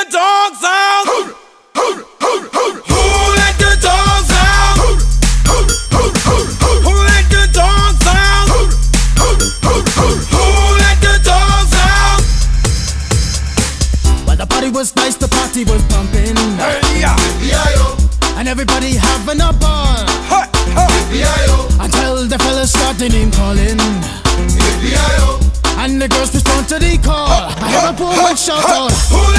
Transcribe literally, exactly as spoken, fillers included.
the dogs out? Who let the dogs out? Who let the dogs out? Who let the dogs out? Well, the party was nice, the party was pumping. Hey, yeah. And everybody having a ball. Hey, hey. Until the fellas started name calling. And the girls respond to the call. I hear a poor one shout out. Who